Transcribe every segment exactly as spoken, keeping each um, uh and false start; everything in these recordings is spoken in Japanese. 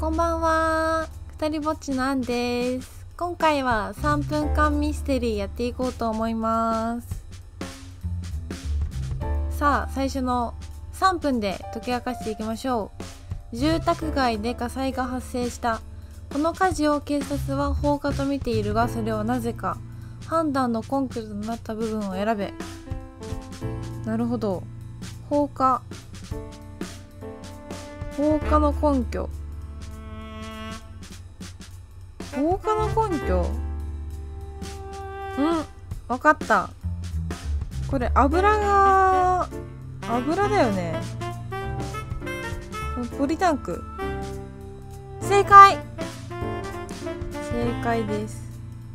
こんばんは。ふたりぼっちのあんです。今回はさんぷんかんミステリーやっていこうと思います。さあ、最初のさんぷんで解き明かしていきましょう。住宅街で火災が発生した。この火事を警察は放火と見ているが、それはなぜか。判断の根拠となった部分を選べ。なるほど。放火。放火の根拠。放火の根拠。うん、わかった。これ油が油だよね。ポリタンク。正解。正解です。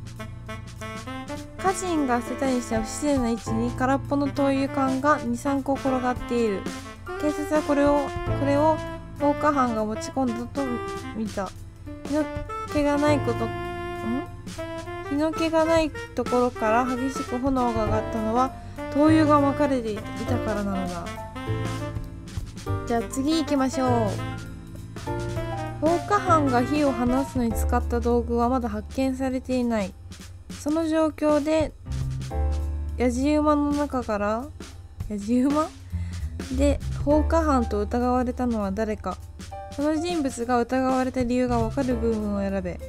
家人が捨てたりした不自然な位置に空っぽの灯油缶がに、さんこ転がっている。警察はこれをこれを放火犯が持ち込んだと見た。火の気がないことん火の気がないところから激しく炎が上がったのは灯油が巻かれていたからなのだ。じゃあ次行きましょう。放火犯が火を放つのに使った道具はまだ発見されていない。その状況でやじ馬の中からやじ馬で放火犯と疑われたのは誰か。その人物が疑われた理由が分かる部分を選べ。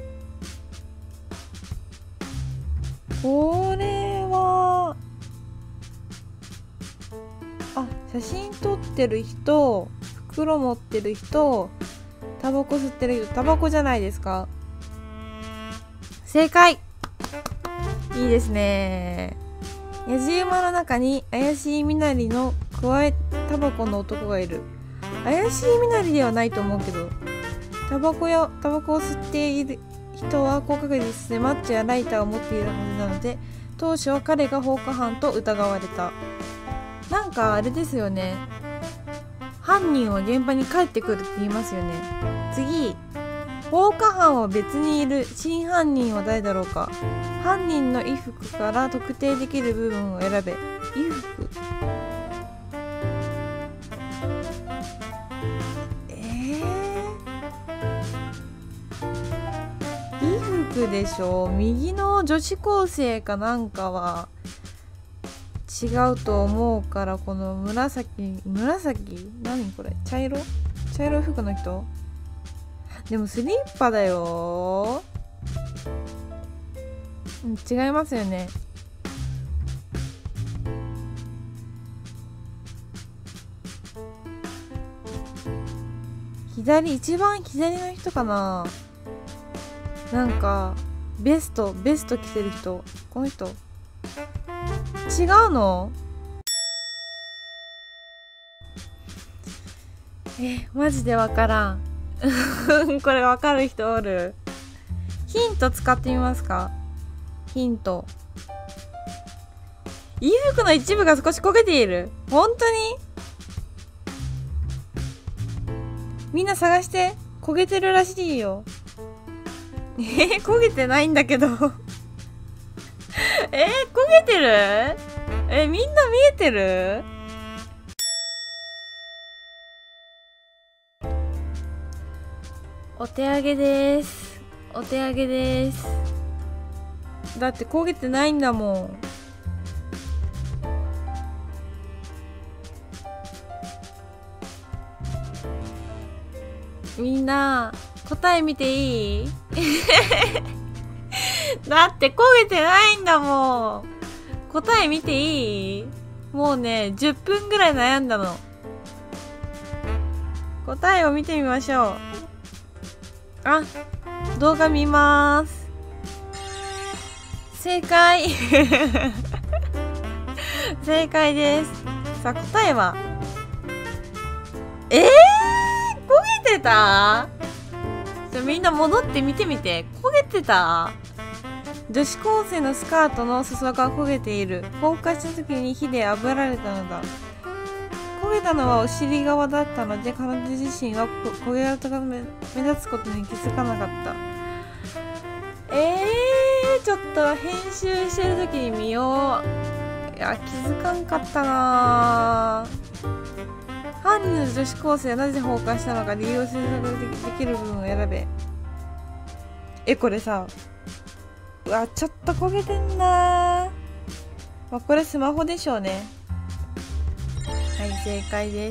これはあ、写真撮ってる人、袋持ってる人、タバコ吸ってる人。タバコじゃないですか。正解。いいですね。やじ馬の中に怪しい身なりのくわえタバコの男がいる。怪しい身なりではないと思うけど、タバコやタバコを吸っている人は高確率でマッチやライターを持っているはずなので、当初は彼が放火犯と疑われた。なんかあれですよね、犯人は現場に帰ってくるって言いますよね。次、放火犯は別にいる。真犯人は誰だろうか。犯人の衣服から特定できる部分を選べ。衣服。衣服でしょ。右の女子高生かなんかは違うと思うから、この紫紫何これ、茶色茶色い服の人。でもスリッパだよ。違いますよね。左、一番左の人かな。なんかベストベスト着てる人。この人違うの？え、マジでわからん。これわかる人おる？ヒント使ってみますか？ヒント。衣服の一部が少し焦げている。本当に？みんな探して。焦げてるらしいよ。えー、焦げてないんだけど。えー、焦げてる？えー、みんな見えてる？お手上げです。お手上げです。だって焦げてないんだもん。みんな答え見ていい？だって焦げてないんだもん。答え見ていい？もうね、じゅっぷんぐらい悩んだの。答えを見てみましょう。あ、動画見まーす。正解。正解です。さあ、答えはえー、焦げてた？じゃみんな戻って見てみて。焦げてた？女子高生のスカートの裾が焦げている。放火した時に火で炙られたのだ。焦げたのはお尻側だったので、彼女自身は焦げ跡が目立つことに気づかなかった。えー、ちょっと編集してる時に見よう。いや、気づかんかったな。犯犯人の女子高生はなぜ放火したのか理由を推測できる部分を選べ。え、これさ、うわ、ちょっと焦げてんな。まあ、これスマホでしょうね。はい、正解です。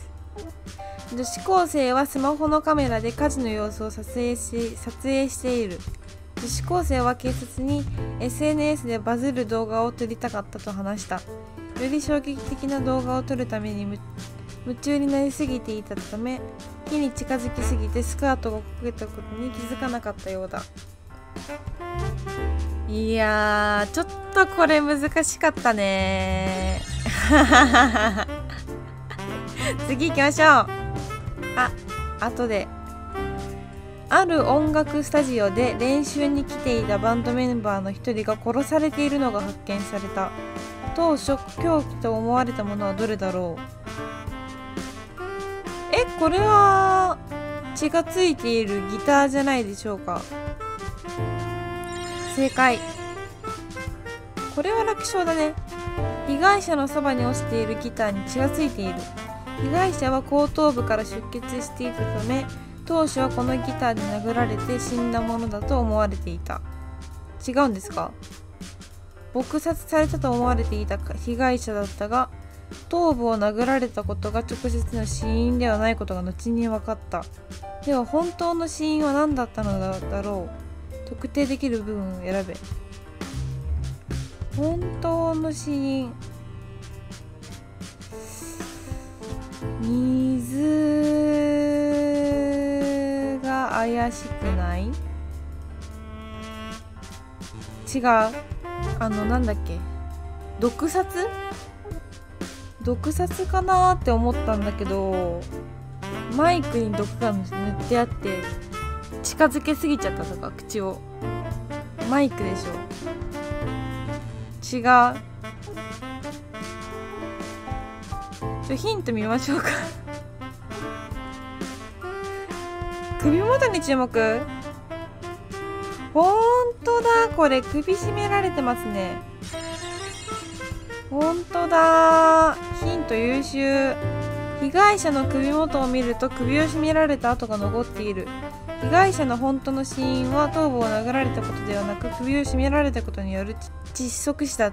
女子高生はスマホのカメラで火事の様子を撮影し、撮影している。女子高生は警察に エスエヌエス でバズる動画を撮りたかったと話した。より衝撃的な動画を撮るために夢中になりすぎていたため、火に近づきすぎてスカートが焦げたことに気づかなかったようだ。いやー、ちょっとこれ難しかったね次行きましょう。あ、後で。ある音楽スタジオで練習に来ていたバンドメンバーの一人が殺されているのが発見された。当初凶器と思われたものはどれだろう。え、これは血がついているギターじゃないでしょうか。正解。これは楽勝だね。被害者のそばに落ちているギターに血がついている。被害者は後頭部から出血していたため、当初はこのギターで殴られて死んだものだと思われていた。違うんですか？撲殺されたと思われていた被害者だったが、頭部を殴られたことが直接の死因ではないことが後に分かった。では本当の死因は何だったのだろう。特定できる部分を選べ。本当の死因。水が怪しくない？違う。あの、なんだっけ、毒殺毒殺かなーって思ったんだけど、マイクに毒が塗ってあって近づけすぎちゃったとか、口を。マイクでしょ。違う。ちょヒント見ましょうか首元に注目。ほんとだ、これ首絞められてますね。ほんとだ、ヒント優秀。被害者の首元を見ると首を絞められた跡が残っている。被害者の本当の死因は頭部を殴られたことではなく、首を絞められたことによる窒息死だった。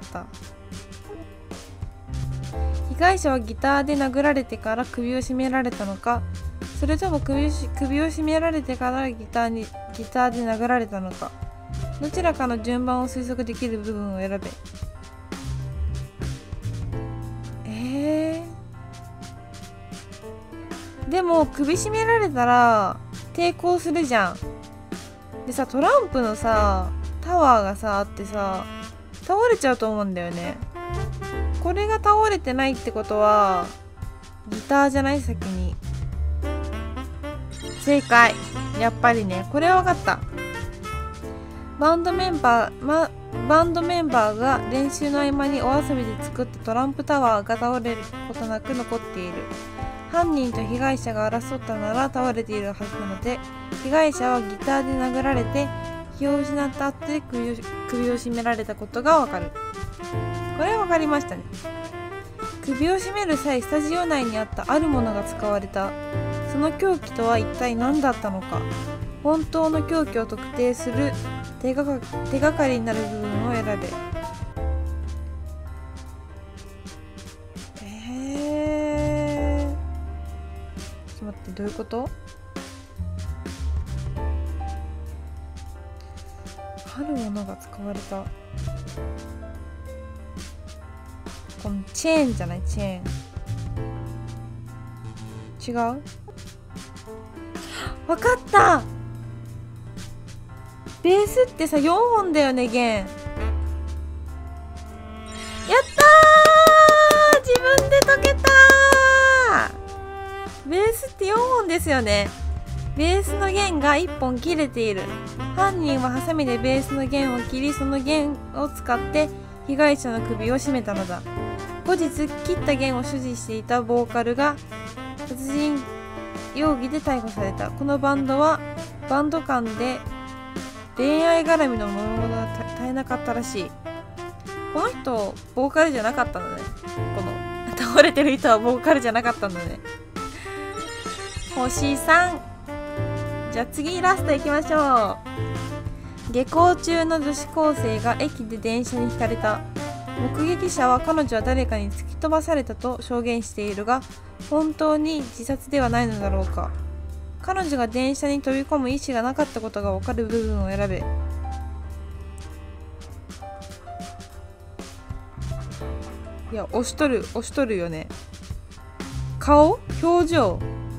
被害者はギターで殴られてから首を絞められたのか、それとも首を首を絞められてからギターにギターで殴られたのか、どちらかの順番を推測できる部分を選べ。えー、でも首絞められたら抵抗するじゃん。でさ、トランプのさタワーがさあってさ、倒れちゃうと思うんだよね。これが倒れてないってことはギターじゃない？先に。正解。やっぱりね、これは分かった。バンドメンバー、ま、バンドメンバーが練習の合間にお遊びで作ったトランプタワーが倒れることなく残っている。犯人と被害者が争ったなら倒れているはずなので、被害者はギターで殴られて気を失った後で首を、首を絞められたことがわかる。これは分かりましたね。首を絞める際、スタジオ内にあったあるものが使われた。その凶器とは一体何だったのか。本当の凶器を特定する手がか、手がかりになる部分を選べ。えー、ちょっと待って、どういうこと？あるものが使われた。このチェーンじゃない？チェーン。違う？わかった。ベースってさよんほんだよね、弦。やったー、自分で解けたー。ベースってよんほんですよね。ベースの弦がいっぽん切れている。犯人はハサミでベースの弦を切り、その弦を使って被害者の首を絞めたのだ。後日切った弦を所持していたボーカルが殺人容疑で逮捕された。このバンドはバンド間で恋愛絡みのものが絶えなかったらしい。この人ボーカルじゃなかったのね。この倒れてる人はボーカルじゃなかったんだね。 星さん。じゃあ次ラストいきましょう。下校中の女子高生が駅で電車にひかれた。目撃者は彼女は誰かに突き飛ばされたと証言しているが、本当に自殺ではないのだろうか。彼女が電車に飛び込む意思がなかったことが分かる部分を選べ。いや、押しとる押しとるよね。顔、表情。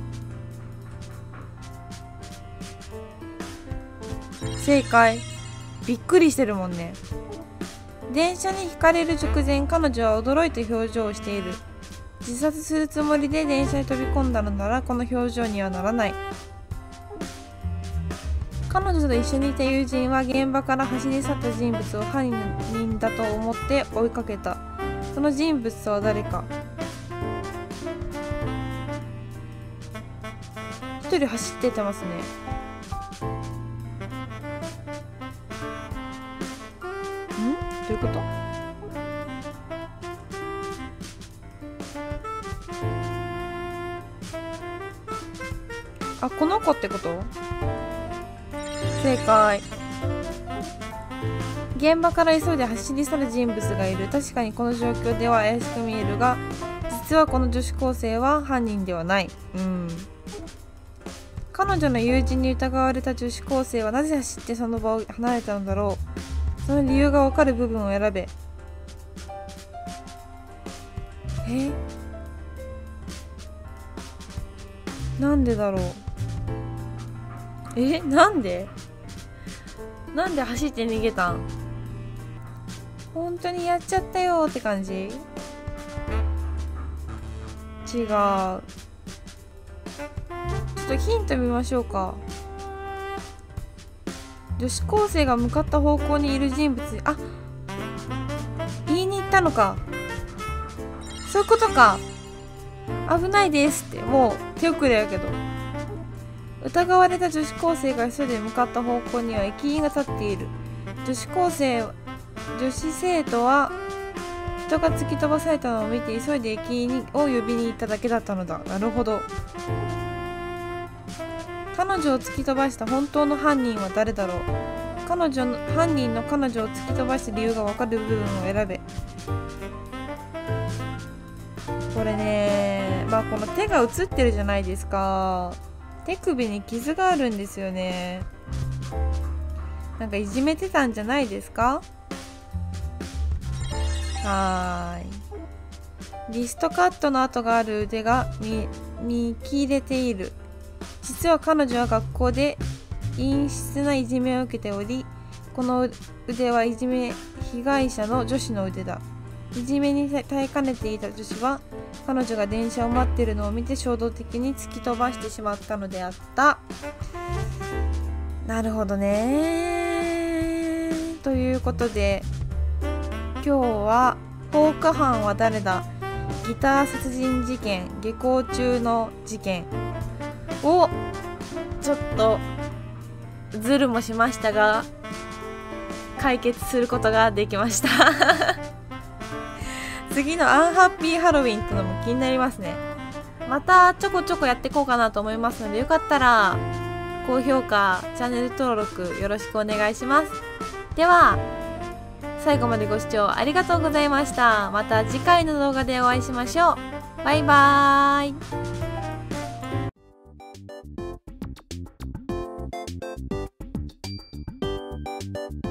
正解。びっくりしてるもんね。電車にひかれる直前、彼女は驚いた表情をしている。自殺するつもりで電車に飛び込んだのならこの表情にはならない。彼女と一緒にいた友人は現場から走り去った人物を犯人だと思って追いかけた。その人物とは誰か。一人走っててますね。ん？どういうこと？あ、この子ってこと？正解。現場から急いで走り去る人物がいる。確かにこの状況では怪しく見えるが、実はこの女子高生は犯人ではない。うん。彼女の友人に疑われた女子高生はなぜ走ってその場を離れたのだろう。その理由がわかる部分を選べ。え？なんでだろう。え、なんでなんで走って逃げたん？本当にやっちゃったよって感じ？違う。ちょっとヒント見ましょうか。女子高生が向かった方向にいる人物、あ、言いに行ったのか。そういうことか。危ないですって、もう手遅れやけど。疑われた女子高生が急いで向かった方向には駅員が立っている。女子高生、女子生徒は人が突き飛ばされたのを見て急いで駅員を呼びに行っただけだったのだ。なるほど。彼女を突き飛ばした本当の犯人は誰だろう。彼女の犯人の彼女を突き飛ばした理由が分かる部分を選べ。これね、まあこの手が映ってるじゃないですか。手首に傷があるんですよね。なんかいじめてたんじゃないですか。はーい。リストカットの跡がある腕が 見, 見切れている。実は彼女は学校で陰湿ないじめを受けており、この腕はいじめ被害者の女子の腕だ。いじめに耐えかねていた女子は彼女が電車を待っているのを見て衝動的に突き飛ばしてしまったのであった。なるほどね。ということで今日は放火犯は誰だ、ギター殺人事件、下校中の事件をちょっとズルもしましたが解決することができました次のアンハッピーハロウィンってのも気になりますね。またちょこちょこやっていこうかなと思いますので、よかったら高評価、チャンネル登録よろしくお願いします。では最後までご視聴ありがとうございました。また次回の動画でお会いしましょう。バイバーイ。